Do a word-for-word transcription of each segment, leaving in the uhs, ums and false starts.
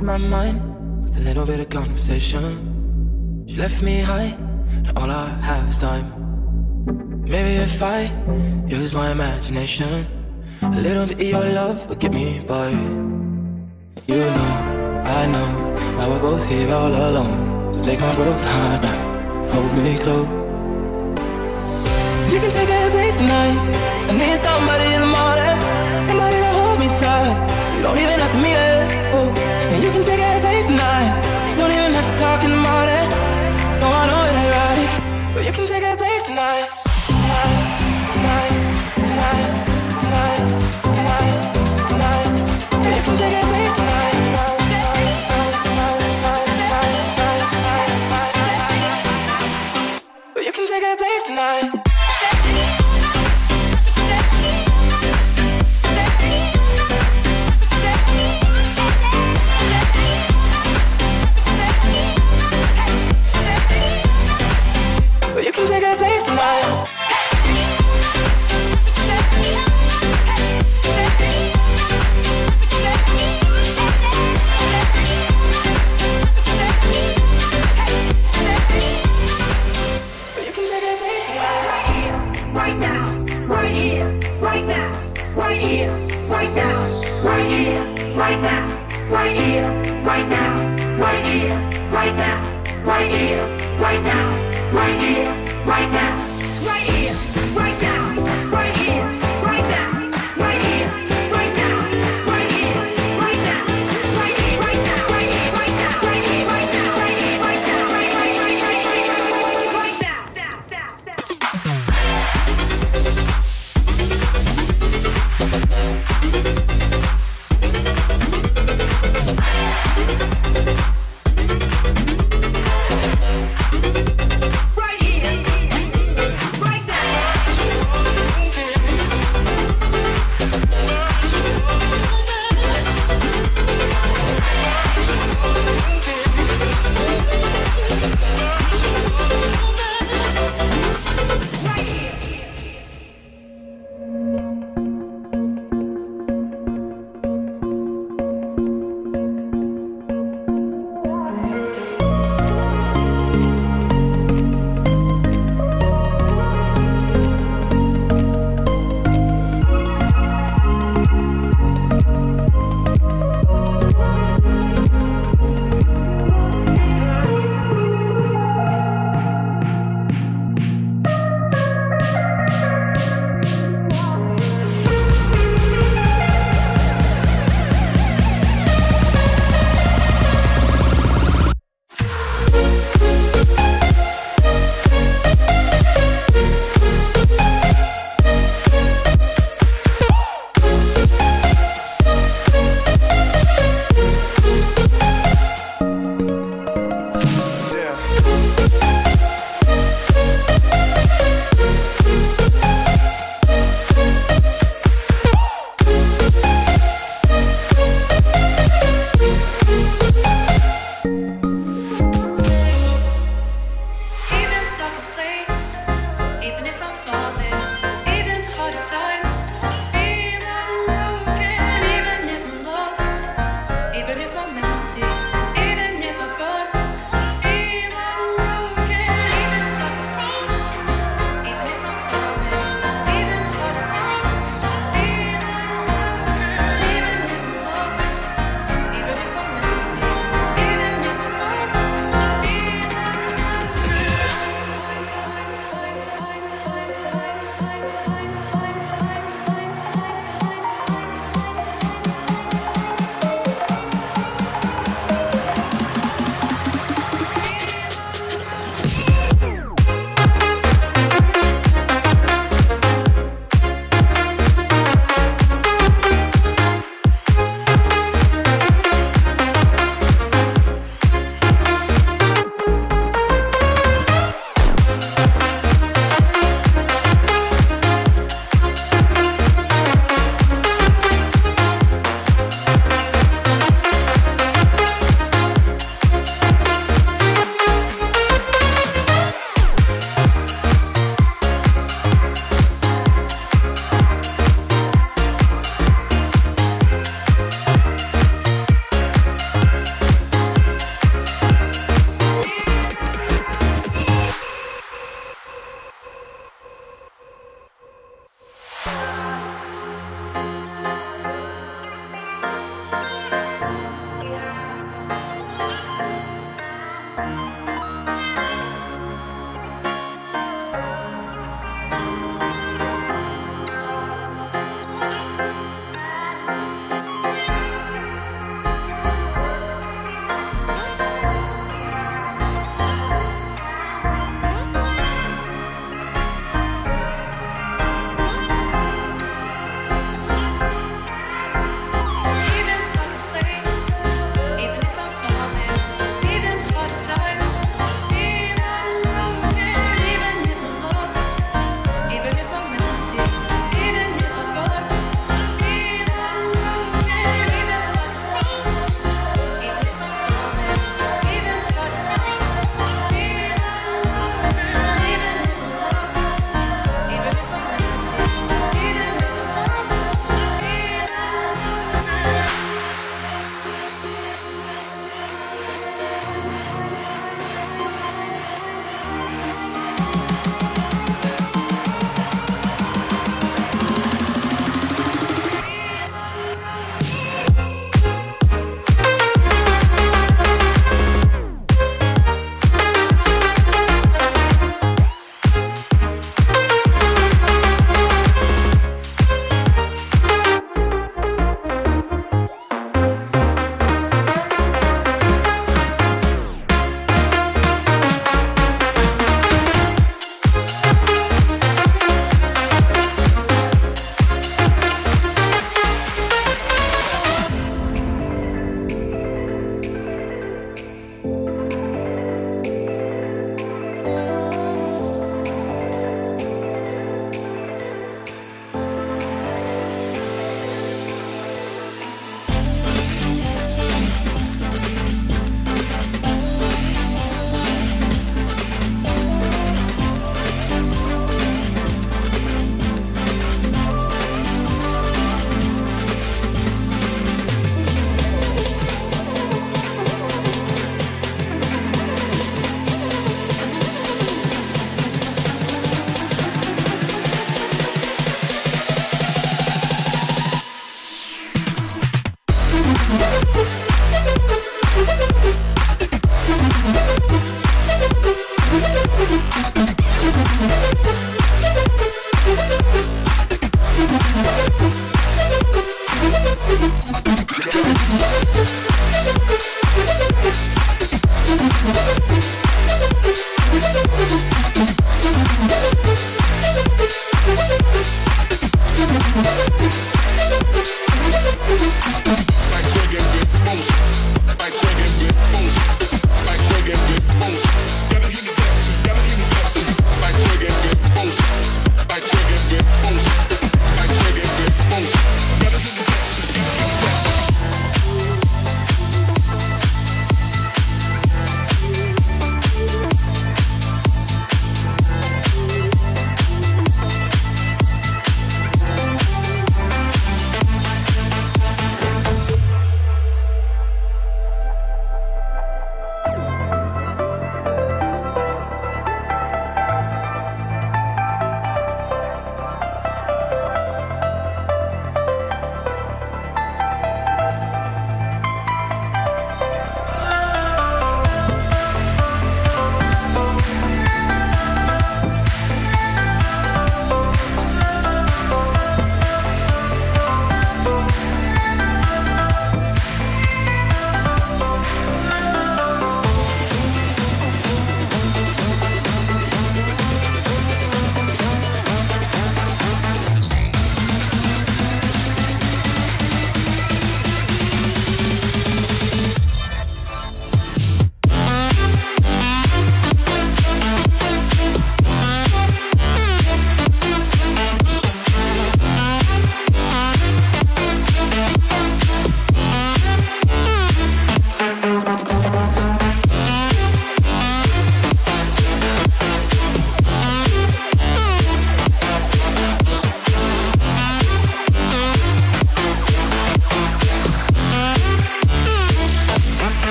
ease my mind with a little bit of conversation. She left me high, now all I have is time. Maybe if I use my imagination, a little bit of your love will get me by. You know, I know, why we're both here all alone. So take my broken heart now, hold me close. You can take a place tonight. I need somebody in the morning, somebody to hold me tight. You don't even have to meet it. Oh. And you can take a place tonight. You don't even have to talk in the morning. No, I know it ain't right, but you can take a place tonight. Tonight, tonight, tonight, tonight, tonight, tonight. But you can take a place tonight. But you can take a place tonight. You can take a place tonight. Right now, right here, right now, right here, right now, right here, right now, right here, right now, right here, right now, right here, right now. Right here, right now, right here, right now, right here, right now, right here, right now, right here, right now, right here, right now, right here, right now, right here, right now, right here, right now, right, right, right, right, right, right, right now, now, now, now. Right here, right now.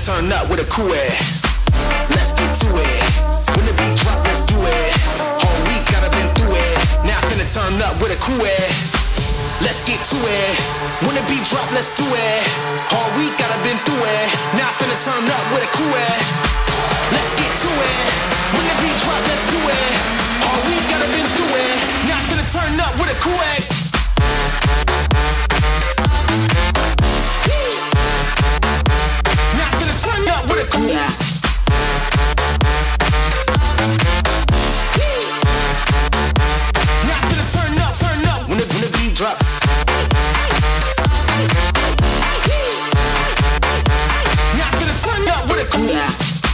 turn up with a crew at. Let's get to it. When the beat drop, let's do it. Whole week gotta been through it. Now finna turn up with a crew at. Let's get to it. When the beat drop, let's do it. Whole week gotta been through it. Now finna turn up with a crew at. Let's get to it. When the beat drop, let's do it. Whole week gotta been through it. Now finna turn up with a crew at. Now finna turn up with a crew at. Now finna turn up, turn up. When the, when the beat drop. Now finna turn up with a crew at.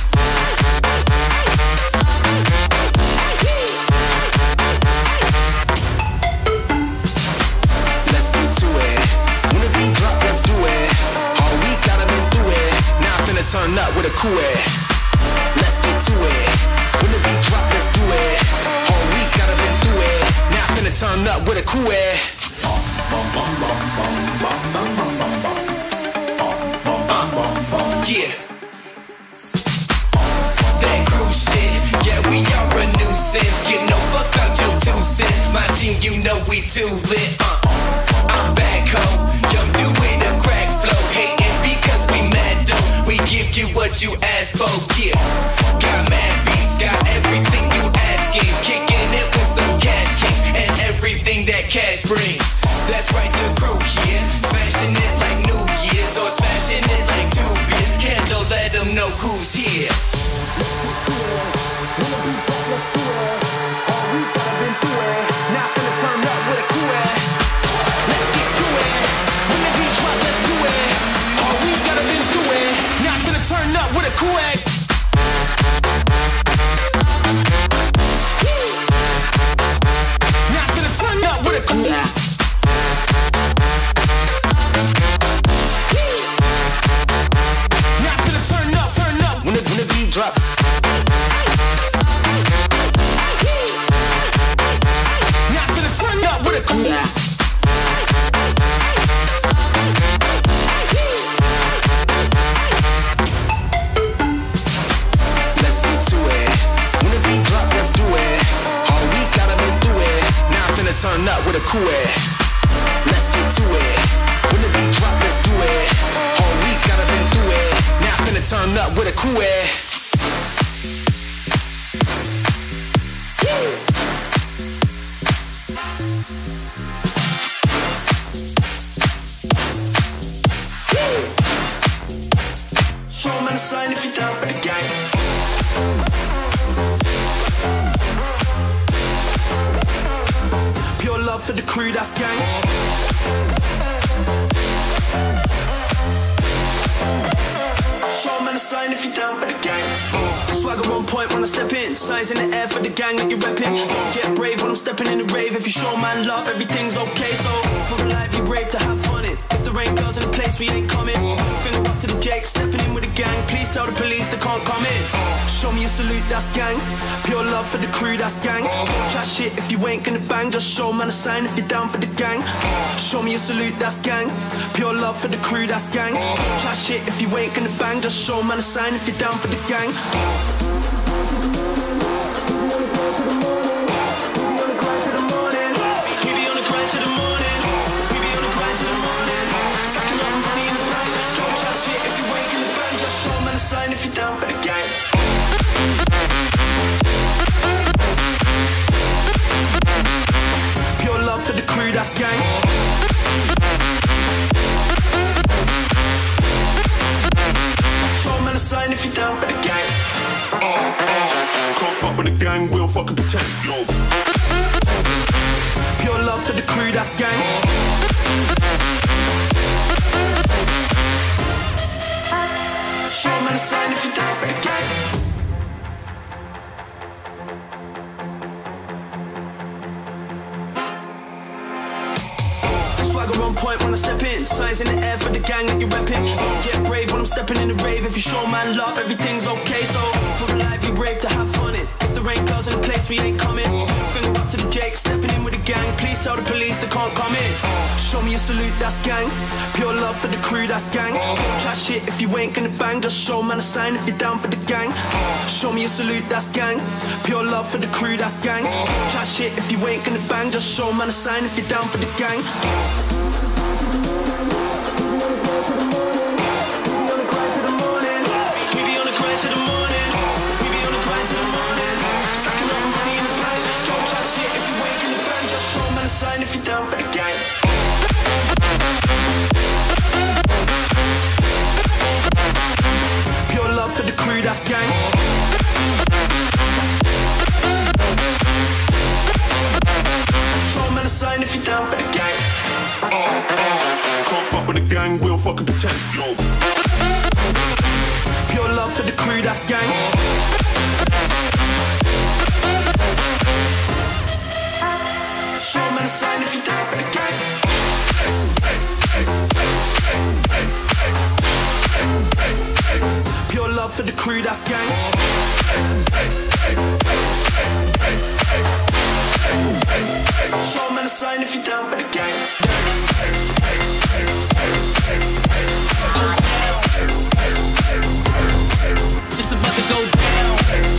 Turn up with a crew at. Let's get to it. When the beat drop, let's do it. Whole week gotta been through it. Now finna turn up with a crew at. Uh, yeah. That crew shit. Yeah, we are a nuisance. Get no fucks out your two cents. My team, you know we too lit. Uh, I'm back home. Young dude with a crack flow. Hating because we mad though. We give you what you asked for, yeah. Got mad beats, got everything you asking. Kicking it with some cash kings and everything that cash brings. That's right, the crew here. Smashing it like New Year's or smashing it like two beers. Kendall, let them know who's here. Now finna turn up with a crew at. Let's get to it. When the beat drop, let's do it. All we gotta been through it. Now finna turn up with a crew at. Now finna turn up with a crew at. Now finna turn up, turn up. When the, when the beat drop. Now finna turn up with a crew at. Turn up with a crew at. Let's get to it. When the beat drop, let's do it. Whole week gotta been through it. Now finna turn up with a crew at. Show me the sign if you're down for the gang. Pure love for the crew, that's gang. Show man a sign if you're down for the gang. Swagger on point when I step in. Signs in the air for the gang that you're repping. Get brave when I'm stepping in the rave. If you show man love, everything's okay. So for a lively rave to have fun in. If there ain't girls in the place, we ain't coming. Finger up to the Jake, stepping in with the gang. Please tell the police they can't come in. Show me a salute, that's gang. Pure love for the crew, that's gang. Chat shit if you ain't gonna bang. Just show man a sign if you're down for the gang. Show me a salute, that's gang. Pure love for the crew, that's gang. Chat shit if you ain't gonna bang. Just show man a sign if you're down for the gang. If you're down for the gang. Pure love for the crew, that's gang. Show man a sign if you're down for the gang. Uh, uh, can't fuck with the gang, we don't fucking pretend, yo. Pure love for the crew, that's gang. Show man a sign if you're down for the gang. Swagger on point when I step in. Signs in the air for the gang that you're repping. Get brave when I'm stepping in the rave. If you show man love, everything's okay. So for a lively rave to have fun in. If there ain't girls in the place, we ain't coming. Finger up to the Jake, stepping in with the gang. Please tell the police they can't come in. Show me a salute, that's gang. Pure love for the crew, that's gang. Chat shit if you ain't gonna bang. Just show man a sign if you're down for the gang. Show me a salute, that's gang. Pure love for the crew, that's gang. Chat shit if you ain't gonna bang. Just show man a sign if you're down for the gang. If you're down for the gang. Pure love for the crew, that's gang. Show man a sign if you're down for the gang. Uh, uh, can't fuck with the gang, we don't fucking pretend. Yo. Pure love for the crew, that's gang. Show man a sign if you're down for the gang. Pure love for the crew, that's gang. Show man a sign if you're down for the gang. It's about to go down.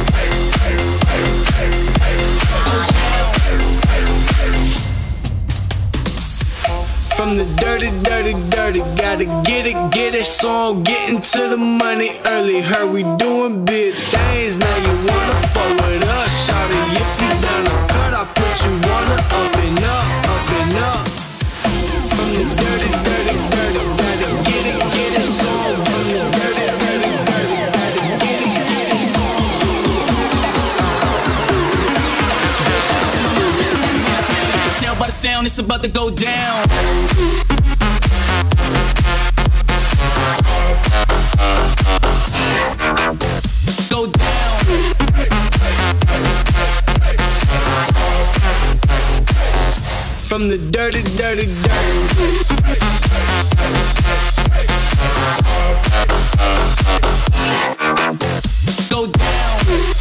From the dirty, dirty, dirty, gotta get it, get it, so I'm getting to the money early. Heard we doing big things, now you wanna fuck with us, shawty. If you down to cut, I put you on the up and up, up and up. From the dirty, dirty, dirty, gotta get it, get it, so I'm from the dirty, dirty, dirty, gotta get it, get it, so I'm. Tell by the sound it's about to go down. Go down. From the dirty, dirty, dirty. Go down.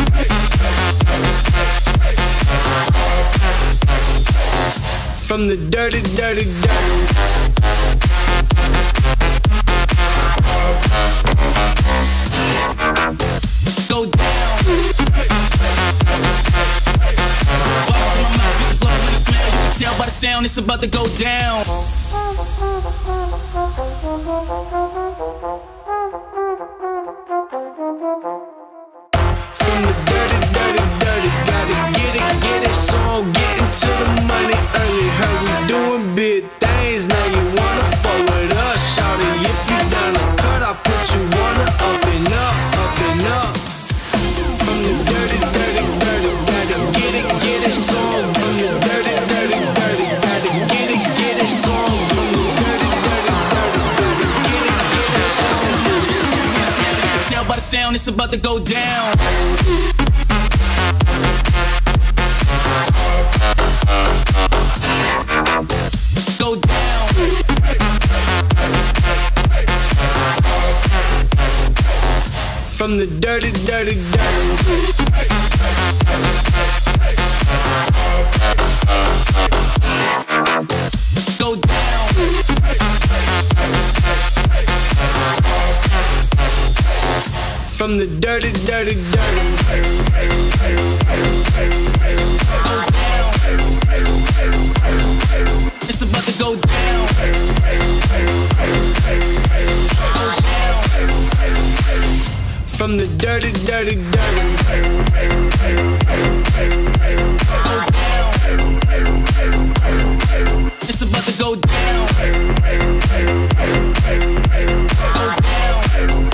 From the dirty, dirty, dirty. Go down. Bars in my mouth, bitches love when you smell. You can tell by the sound it's about to go down. From the dirty, dirty, dirty, gotta get it, get it, so I'm getting to the money early. Heard we doing big things, now you wanna fuck with us, shawty. If you down to cut, I put you on the up and up, up and up. From the dirty, dirty, dirty, gotta get it, get it, so I'm from the dirty, dirty, dirty, gotta get it, get it, so I'm from the dirty, dirty, dirty, gotta get it, get it, so I'm. Tell by the sound it's about to go down. Go down. From the dirty, dirty, dirty. Go down. From the dirty, dirty, dirty. Go down. It's about to go down. Go down. From the dirty, dirty, dirty. Go down. It's about to go down. Go down.